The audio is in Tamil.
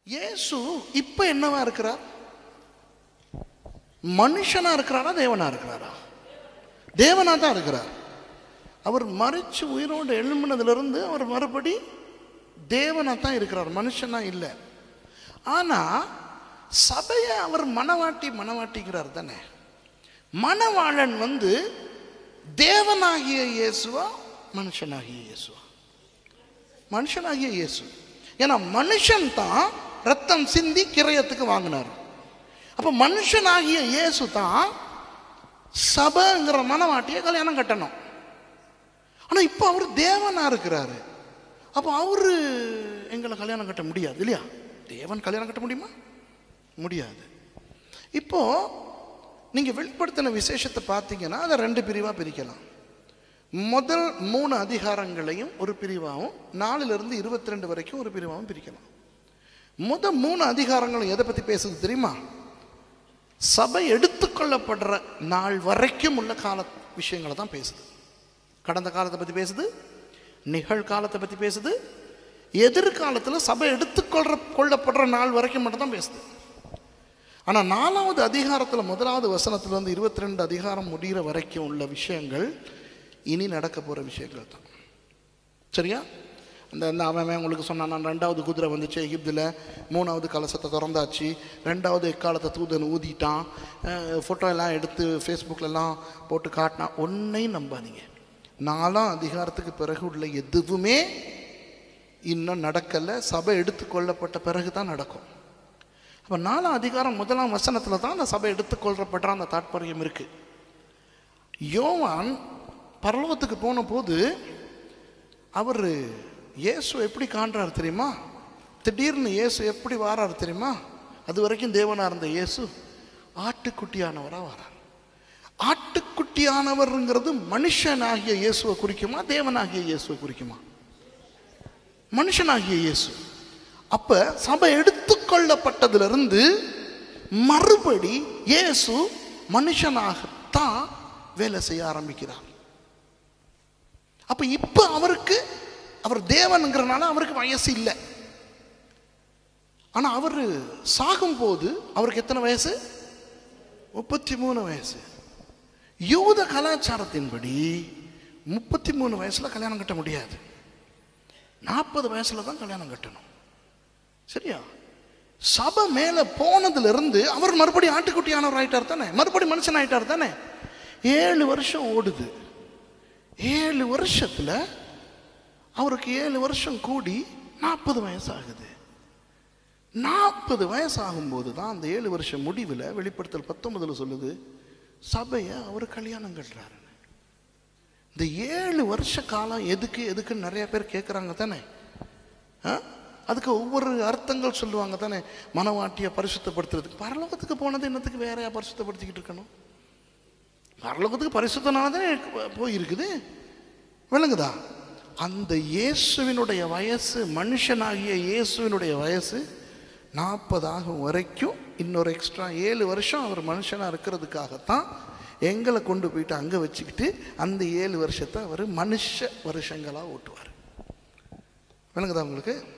இயேசு இப்ப என்னவா இருக்கிறார்? மனுஷனா இருக்கிறாரா தேவனா இருக்கிறாரா? தேவனா தான் இருக்கிறார். அவர் மரிச்சு உயிரோடு எழும்பினதிலிருந்து அவர் மறுபடி தேவனா தான் இருக்கிறார், மனுஷனா இல்லை. ஆனா சபையை அவர் மணவாட்டிங்கிறார் தானே. மணவாளன் தேவனாகிய இயேசுவா மனுஷனாகிய இயேசுவா? மனுஷனாகிய இயேசு. ஏன்னா மனுஷன் தான் ரத்தம் சிந்தி கிரயத்துக்கு வாங்கினார். அப்ப மனுஷனாகிய இயேசு தான் சபைங்கிற மணவாட்டியை கல்யாணம் கட்டணும். ஆனா இப்ப அவர் தேவனா இருக்கிறாரு. அப்ப அவரு எங்களை கல்யாணம் கட்ட முடியாது இல்லையா? தேவன் கல்யாணம் கட்ட முடியுமா? முடியாது. இப்போ நீங்க வெளிப்படுத்தின விசேஷத்தை பார்த்தீங்கன்னா அதை 2 பிரிவா பிரிக்கலாம். முதல் 3 அதிகாரங்களையும் ஒரு பிரிவாகவும் 4லிருந்து 22 வரைக்கும் ஒரு பிரிவாகவும் பிரிக்கலாம். முதல் 3 அதிகாரங்களும் எதை பத்தி பேசுது தெரியுமா? சபை எடுத்துக்கொள்ளப்படுற நாள் வரைக்கும் உள்ள கால விஷயங்களை தான் பேசுது. கடந்த காலத்தை பத்தி பேசுது, நிகழ்காலத்தை பத்தி பேசுது, எதிர்காலத்தில் சபை எடுத்துக்கொள்ளப்படுற நாள் வரைக்கும் மட்டும் தான் பேசுது. ஆனா 4வது அதிகாரத்தில் 1வது வசனத்திலிருந்து 22 அதிகாரம் முடிகிற வரைக்கும் உள்ள விஷயங்கள் இனி நடக்க போற விஷயங்கள் தான். சரியா? அந்த அவன் உங்களுக்கு சொன்னான், 2வது குதிரை வந்துச்சு எகிப்தில், 3வது கலசத்தை திறந்தாச்சு, 2வது எக்காலத்தை தூதன் ஊதிட்டான், ஃபோட்டோ எல்லாம் எடுத்து ஃபேஸ்புக்கிலலாம் போட்டு காட்டினா. ஒன்றையும் நம்பாதீங்க. 4ஆம் அதிகாரத்துக்கு பிறகு உள்ள எதுவுமே இன்னும் நடக்கலை. சபை எடுத்துக்கொள்ளப்பட்ட பிறகு தான் நடக்கும். அப்போ 4ஆம் அதிகாரம் 1ஆம் வசனத்தில் தான் அந்த சபை எடுத்துக்கொள்ளப்படுற அந்த தாற்பயம் இருக்கு. யோவான் பரலோகத்துக்கு போன போது அவர் இயேசு எப்படி காண்றாரு தெரியுமா? திடீர்னு இயேசு எப்படி வாராரு தெரியுமா? அது வரைக்கும் தேவனா இருந்த இயேசு ஆட்டுக்குட்டியானவரா வரார். ஆட்டுக்குட்டியானவர்ங்கிறது மனுஷனாகிய இயேசுவை குறிக்குமா தேவனாகிய இயேசுவை குறிக்குமா? மனுஷனாகிய இயேசு. அப்ப சபை எடுத்துக்கொள்ளப்பட்டதிலிருந்து மறுபடி இயேசு மனுஷனாகத்தான் வேலை செய்ய ஆரம்பிக்கிறார். அப்ப இப்ப அவர் தேவன்ங்கிறனால அவருக்கு வயசு இல்லை. ஆனா அவரு சாகும் போது அவருக்கு எத்தனை வயசு? 33 வயசு. யூத கலாச்சாரத்தின்படி 33 வயசுல கல்யாணம் கட்ட முடியாது. 40 வயசுல தான் கல்யாணம் கட்டணும். சரியா? சபை மேல போனதுல இருந்து அவர் மறுபடியும் ஆட்டுக்குட்டியானவர் ஆயிட்டார் தானே, மறுபடியும் மனுஷன் ஆயிட்டார் தானே. 7 வருஷம் ஓடுது. 7 வருஷத்துல அவருக்கு 7 வருஷம் கூடி 40 வயசு ஆகுது. 40 வயசு ஆகும்போது தான் அந்த 7 வருஷம் முடிவில் வெளிப்படுத்தல் 19 சொல்லுது சபையை அவர் கல்யாணம் கட்டுறாரு. இந்த 7 வருஷ காலம் எதுக்குன்னு நிறைய பேர் கேட்குறாங்க தானே. அதுக்கு ஒவ்வொரு அர்த்தங்கள் சொல்லுவாங்க தானே. மனவாட்டியை பரிசுத்தப்படுத்துறதுக்கு. பரலோகத்துக்கு போனது என்னத்துக்கு வேறையா பரிசுத்தப்படுத்திக்கிட்டு இருக்கணும்? பரலோகத்துக்கு பரிசுத்தனால தானே போயிருக்குது. விளங்குதா? அந்த இயேசுவினுடைய வயசு, மனுஷனாகிய இயேசுவினுடைய வயசு 40 ஆகும் வரைக்கும் இன்னொரு எக்ஸ்ட்ரா 7 வருஷம் அவர் மனுஷனாக இருக்கிறதுக்காகத்தான் எங்களை கொண்டு போயிட்டு அங்கே வச்சுக்கிட்டு அந்த 7 வருஷத்தை அவர் மனுஷ வருஷங்களாக ஓட்டுவார். விளங்குதா உங்களுக்கு?